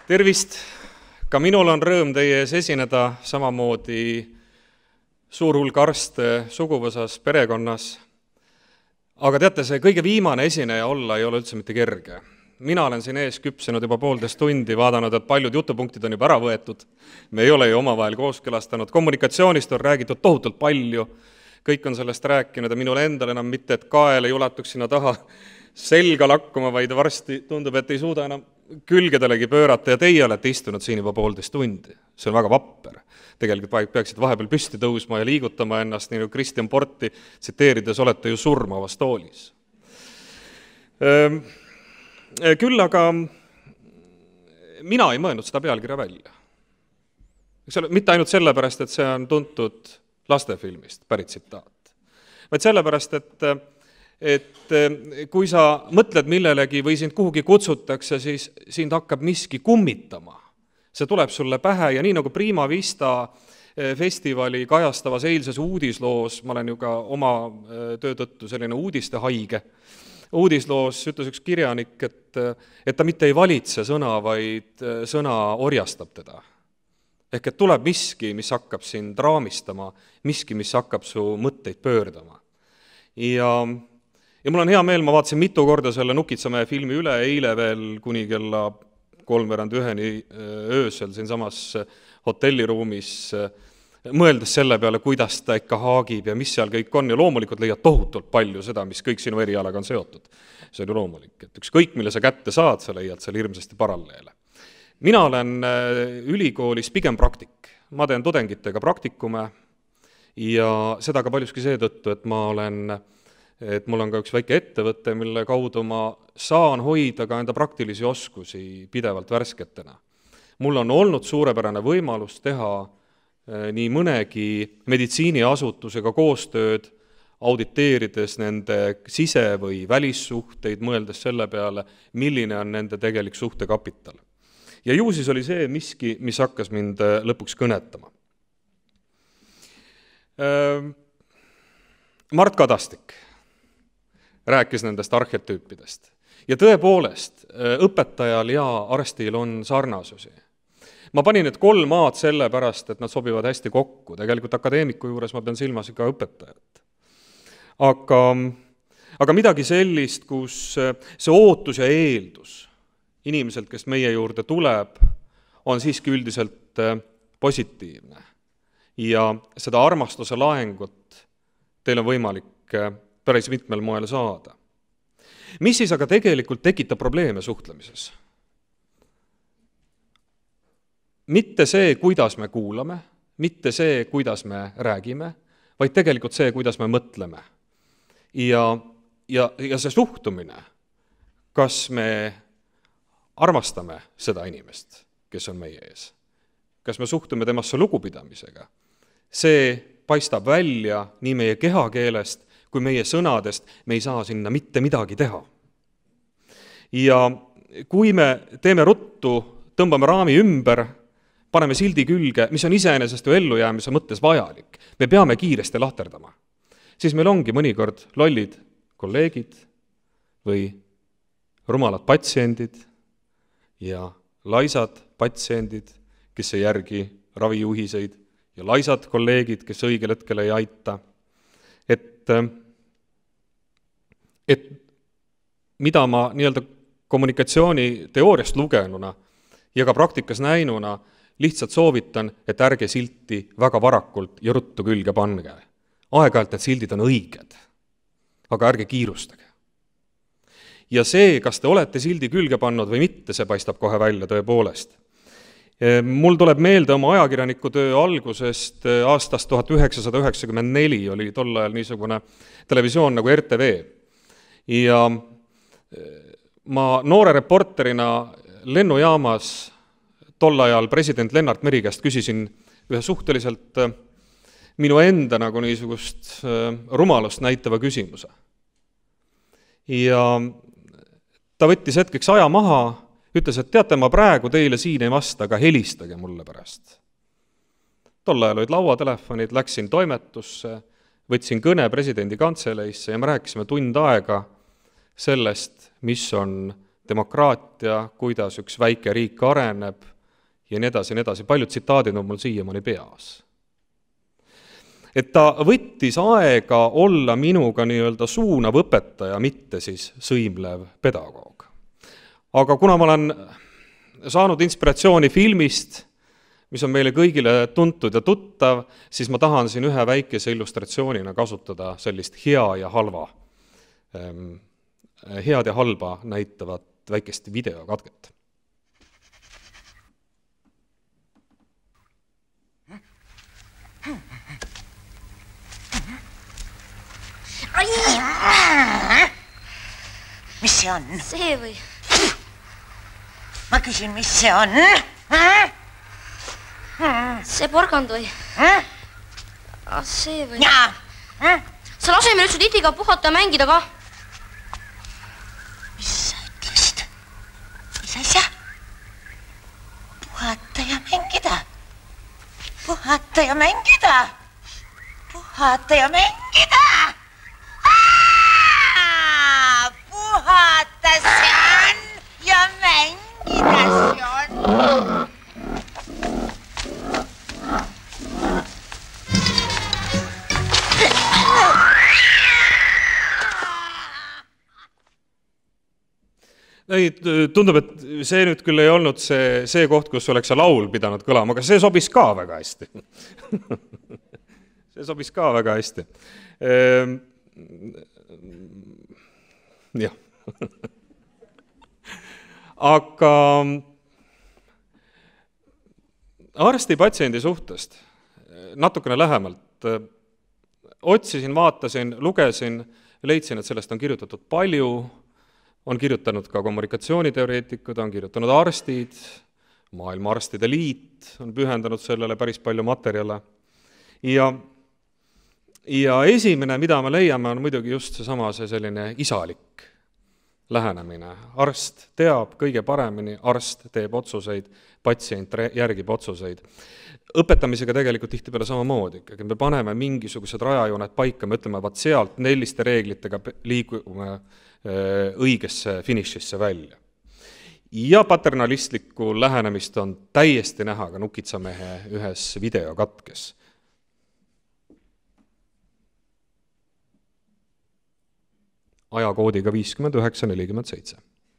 Tervist! Ka minul on rõõm teie ees esineda samamoodi suur hulk arste suguvõsas, perekonnas. Aga teate, see kõige viimane esineja olla ei ole üldse mitte kerge. Mina olen siin ees küpsenud juba 1,5 tundi, vaadanud, et paljud jutupunktid on juba ära võetud. Me ei ole ju omavahel kooskõlastanud. Kommunikatsioonist on räägitud tohutult palju. Kõik on sellest rääkinud ja minul endal enam mitte, et kael ei ulatuks sinna taha selga lakkuma, vaid varsti tundub, et ei suuda enam külgedelegi pöörata ja teie olete istunud siin juba 1,5 tundi. See on väga vapper. Tegelikult peaksid vahepeal püsti tõusma ja liigutama ennast, nii nagu Kristjan Porti tsiteerides olete ju surmavas toolis. Küll aga mina ei mõelnud seda pealkirja välja. Mitte ainult sellepärast, et see on tuntud lastefilmist pärit tsitaat, vaid sellepärast, et kui sa mõtled millelegi või sind kuhugi kutsutakse, siis sind hakkab miski kummitama. See tuleb sulle pähe ja nii nagu Prima Vista festivali kajastavas eilses uudisloos, ma olen ju ka oma töö tõttu selline uudistehaige, uudisloos ütles üks kirjanik, et ta mitte ei valitse sõna, vaid sõna orjastab teda. Ehk et tuleb miski, mis hakkab sind raamistama, miski, mis hakkab su mõtteid pöördama. Ja mul on hea meel, ma vaatasin mitu korda selle Nukitsamäe filmi üle, eile veel kuni kella 3:30 öösel siinsamas hotelliruumis, mõeldes selle peale, kuidas ta ikka haagib ja mis seal kõik on, ja loomulikult leiad tohutult palju seda, mis kõik sinu erialaga on seotud. See on ju loomulik, et ükskõik, mille sa kätte saad, sa leiad seal hirmsasti paralleele. Mina olen ülikoolis pigem praktik. Ma teen tudengitega praktikume ja seda ka paljuski seetõttu, et mul on ka üks väike ettevõte, mille kaudu ma saan hoida ka enda praktilisi oskusi pidevalt värsketena. Mul on olnud suurepärane võimalus teha nii mõnegi meditsiiniasutusega koostööd, auditeerides nende sise- või välissuhteid, mõeldes selle peale, milline on nende tegelik suhtekapital. Ja ju siis oli see miski, mis hakkas mind lõpuks kõnetama. Mart Kadastik rääkis nendest arhetüüpidest. Ja tõepoolest, õpetajal ja arstil on sarnasusi. Ma panin need 3 maad selle pärast, et nad sobivad hästi kokku. Tegelikult akadeemiku juures ma pean silmas ka õpetajat. Aga midagi sellist, kus see ootus ja eeldus inimeselt, kes meie juurde tuleb, on siiski üldiselt positiivne. Ja seda armastuse laengut teil on võimalik päris mitmel moel saada. Mis siis aga tegelikult tekitab probleeme suhtlemises? Mitte see, kuidas me kuulame, mitte see, kuidas me räägime, vaid tegelikult see, kuidas me mõtleme. Ja see suhtumine, kas me armastame seda inimest, kes on meie ees, kas me suhtume temasse lugupidamisega, see paistab välja nii meie kehakeelest, kui meie sõnadest, me ei saa sinna mitte midagi teha. Ja kui me teeme ruttu, tõmbame raami ümber, paneme sildi külge, mis on iseenesest ju ellujäämise mõttes vajalik, me peame kiiresti lahterdama, siis meil ongi mõnikord lollid kolleegid või rumalad patsiendid ja laisad patsiendid, kes ei järgi ravijuhiseid ja laisad kolleegid, kes õigel hetkel ei aita. Et mida ma nii-öelda kommunikatsiooni teooriast lugenuna ja ka praktikas näinuna lihtsalt soovitan, et ärge silti väga varakult ja ruttu külge pange. Aeg-ajalt need sildid on õiged, aga ärge kiirustage. Ja see, kas te olete sildi külge pannud või mitte, see paistab kohe välja tõepoolest. Mul tuleb meelde oma ajakirjaniku töö algusest aastast 1994 oli tol ajal niisugune televisioon nagu RTV. Ja ma noore reporterina lennujaamas tol ajal president Lennart Meri käest küsisin ühe suhteliselt minu enda nagu niisugust rumalust näitava küsimuse. Ja ta võttis hetkeks aja maha, ütles, et teate, ma praegu teile siin ei vasta, aga helistage mulle pärast. Tol ajal olid lauatelefonid, läksin toimetusse, võtsin kõne presidendi kantseleisse ja me rääkisime tund aega sellest, mis on demokraatia, kuidas üks väike riik areneb ja nii edasi, paljud tsitaadid on mul siiamaani peas. Et ta võttis aega olla minuga nii-öelda suunav õpetaja, mitte siis sõimlev pedagoog. Aga kuna ma olen saanud inspiratsiooni filmist, mis on meile kõigile tuntud ja tuttav, siis ma tahan siin ühe väikese illustratsioonina kasutada sellist head ja halba näitavat väikest videokatket. Mis see on? See või? Ma küsin, mis see on? See porgand või? See või? Jaa. Sa lase meil üldse titiga puhata ja mängida ka. Mis sa ütlesid? Mis asja? Puhata ja mängida. Puhata ja mängida. Puhata ja mängida. Puhata see on ja mängida see on. Ei, tundub, et see nüüd küll ei olnud see koht, kus oleks see laul pidanud kõlama, aga see sobis ka väga hästi. See sobis ka väga hästi. Jah. Aga arsti-patsiendi suhtest natukene lähemalt otsisin, vaatasin, lugesin, leidsin, et sellest on kirjutatud palju, on kirjutanud ka kommunikatsiooniteoreetikud, on kirjutanud arstid, Maailma Arstide Liit on pühendanud sellele päris palju materjale. Ja esimene, mida me leiame, on muidugi just seesama see selline isalik lähenemine. Arst teab kõige paremini, arst teeb otsuseid, patsient järgib otsuseid. Õpetamisega tegelikult tihtipeale samamoodi. Me paneme mingisugused rajajooned paika, me ütleme, vaat sealt selliste reeglitega liigume õigesse finišisse välja. Ja paternalistlikku lähenemist on täiesti näha ka Nukitsamehe ühes videokatkes. Ajakoodiga 5947.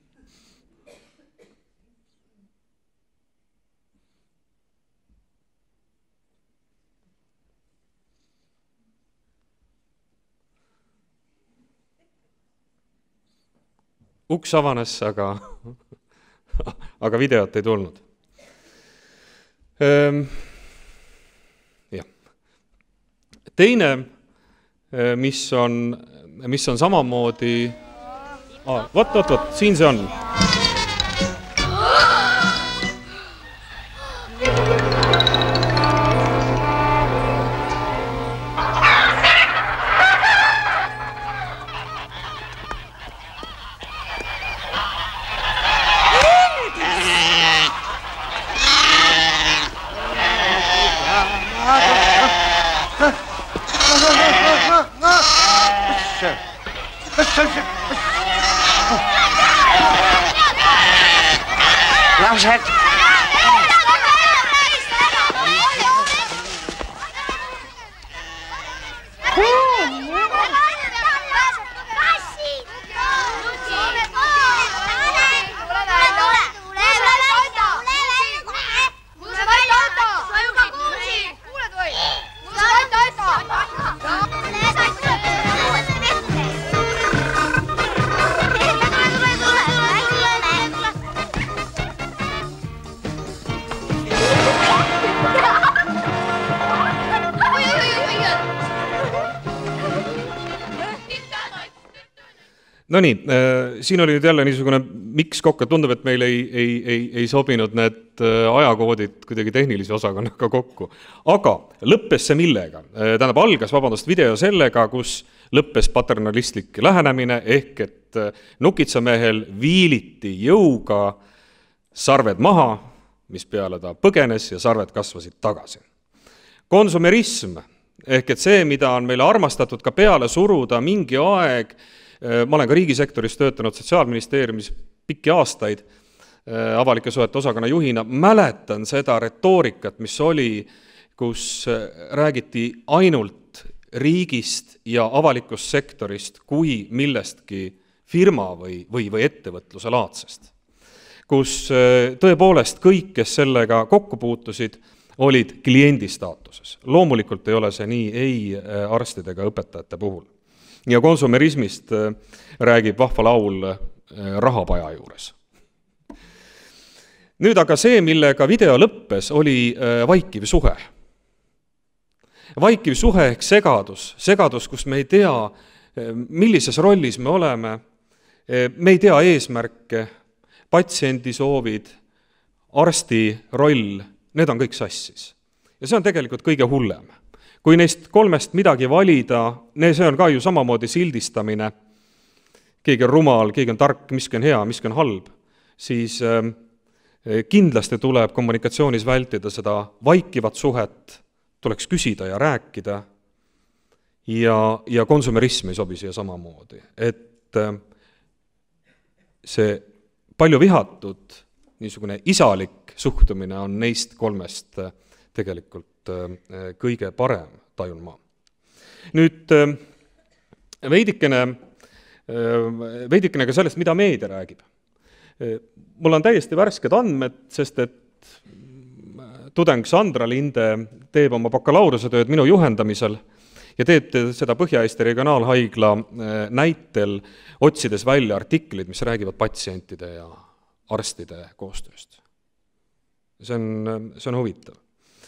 Uks avanes, aga videot ei tulnud. Jah. Teine, mis on samamoodi... Võt, siin see on. Lapsed! No nii, siin oli nüüd jälle niisugune miks kokku, tundub, et meil ei sobinud need ajakoodid kuidagi tehnilise osakonnaga kokku. Aga lõppes see millega? Tähendab, algas, video sellega, kus lõppes paternalistlik lähenemine, ehk et Nukitsamehel viiliti jõuga sarved maha, mis peale ta põgenes ja sarved kasvasid tagasi. Konsumerism, ehk et see, mida on meile armastatud ka peale suruda mingi aeg, ma olen ka riigisektoris töötanud Sotsiaalministeeriumis pikki aastaid avalike suhete osakonna juhina mäletan seda retoorikat, mis oli, kus räägiti ainult riigist ja avalikust sektorist kui millestki firma või ettevõtluse laadsest. Kus tõepoolest kõik, kes sellega kokku puutusid, olid kliendi staatuses. Loomulikult ei ole see nii ei arstide ega õpetajate puhul. Ja konsumerismist räägib vahva laul rahapaja juures. Nüüd aga see, millega video lõppes, oli vaikiv suhe. Vaikiv suhe ehk segadus, kus me ei tea, millises rollis me oleme, me ei tea eesmärke, patsiendi soovid, arsti roll, need on kõik sassis. Ja see on tegelikult kõige hullem. Kui neist kolmest midagi valida, see on ka ju samamoodi sildistamine, keegi on rumal, keegi on tark, miski on hea, miski on halb, siis kindlasti tuleb kommunikatsioonis vältida seda vaikivat suhet, tuleks küsida ja rääkida ja konsumerism ei sobi siia samamoodi. Et see palju vihatud niisugune isalik suhtumine on neist kolmest tegelikult kõige parem, tajun ma. Nüüd veidikene ka sellest, mida meedia räägib. Mul on täiesti värsked andmed, sest et tudeng Sandra Linde teeb oma bakalaureusetööd minu juhendamisel ja teeb seda Põhja-Eesti regionaalhaigla näitel, otsides välja artiklid, mis räägivad patsientide ja arstide koostööst. See on huvitav.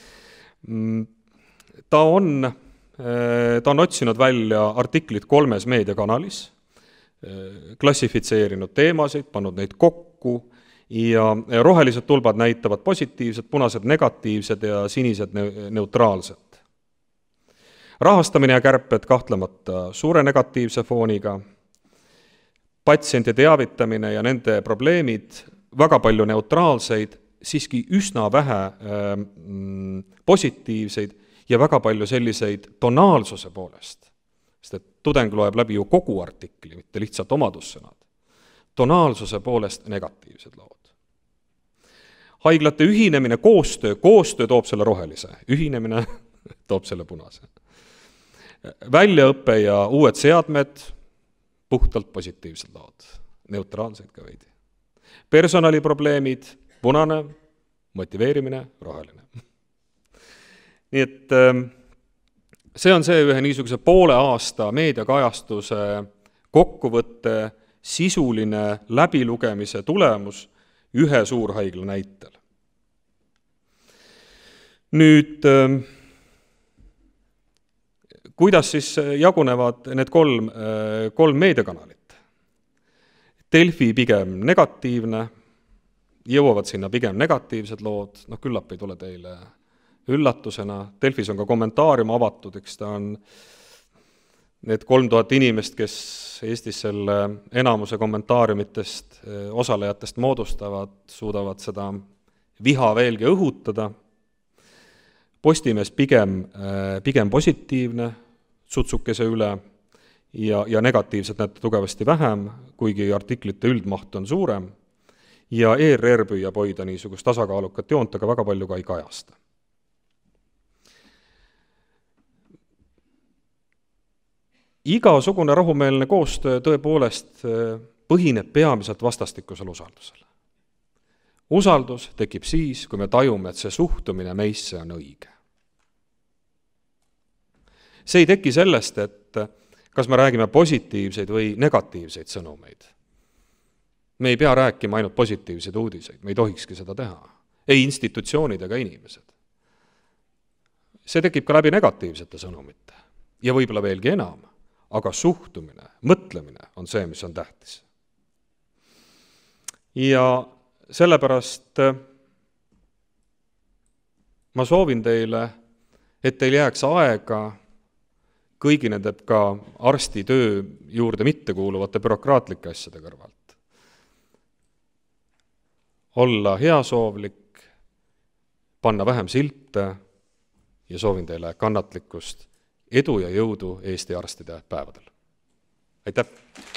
Ta on otsinud välja artiklid 3 meediakanalis, klassifitseerinud teemasid, pannud neid kokku ja rohelised tulbad näitavad positiivsed, punased negatiivsed ja sinised neutraalsed. Rahastamine ja kärped kahtlemata suure negatiivse fooniga, patsienti teavitamine ja nende probleemid, väga palju neutraalseid, siiski üsna vähe positiivseid ja väga palju selliseid tonaalsuse poolest. Sest et tudeng loeb läbi ju kogu artikli, mitte lihtsalt omadussõnad. Tonaalsuse poolest negatiivsed lood. Haiglate ühinemine, koostöö toob selle rohelise, ühinemine toob selle punase. Väljaõppe ja uued seadmed, puhtalt positiivsed lood, neutraalseid ka veidi. Personaliprobleemid, punane, motiveerimine, roheline. Nii et see on see ühe niisuguse poole aasta meediakajastuse kokkuvõtte, sisuline läbilugemise tulemus ühe suurhaigla näitel. Nüüd, kuidas siis jagunevad need kolm meediakanalit? Delfi pigem negatiivne, jõuavad sinna pigem negatiivsed lood, küllap ei tule teile üllatusena. Delfis on ka kommentaarium avatud, eks ta on need 3000 inimest, kes Eestis selle enamuse kommentaariumitest osalejatest moodustavad, suudavad seda viha veelgi õhutada. Postimees pigem positiivne sutsukese üle ja negatiivset näete tugevasti vähem, kuigi artiklite üldmaht on suurem. Ja ERR püüab hoida niisugust tasakaalukat joont, aga väga palju ka ei kajasta. Igasugune rahumeelne koostöö tõepoolest põhineb peamiselt vastastikusel usaldusel. Usaldus tekib siis, kui me tajume, et see suhtumine meisse on õige. See ei teki sellest, et kas me räägime positiivseid või negatiivseid sõnumeid. Me ei pea rääkima ainult positiivseid uudiseid, me ei tohikski seda teha. Ei institutsioonid ega inimesed. See tekib ka läbi negatiivsete sõnumite ja võib-olla veelgi enam. Aga suhtumine, mõtlemine on see, mis on tähtis. Ja sellepärast ma soovin teile, et teil jääks aega kõigi nende ka arsti töö juurde mittekuuluvate bürokraatlike asjade kõrvalt. Olla heasoovlik, panna vähem silte ja soovin teile kannatlikkust, edu ja jõudu Eesti arstide päevadel. Aitäh!